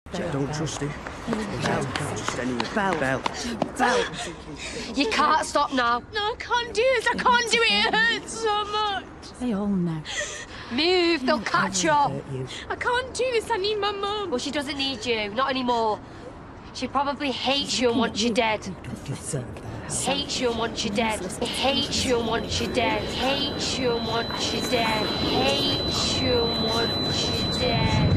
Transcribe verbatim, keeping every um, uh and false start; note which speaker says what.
Speaker 1: Don't trust him. Belle, just any
Speaker 2: Belle.
Speaker 1: Belle.
Speaker 2: Belle.
Speaker 3: You can't stop now.
Speaker 4: No, I can't do this. I can't do it. It hurts so much.
Speaker 2: They all know.
Speaker 3: Move, they'll catch you.
Speaker 2: you.
Speaker 4: I can't do this. I need my mum.
Speaker 3: Well, she doesn't need you, not anymore. She probably hates you and wants you dead.
Speaker 2: You don't deserve that.
Speaker 3: Hates you and wants you dead. Hates you and wants you dead. Hates you and wants you dead. Hates you and wants you dead.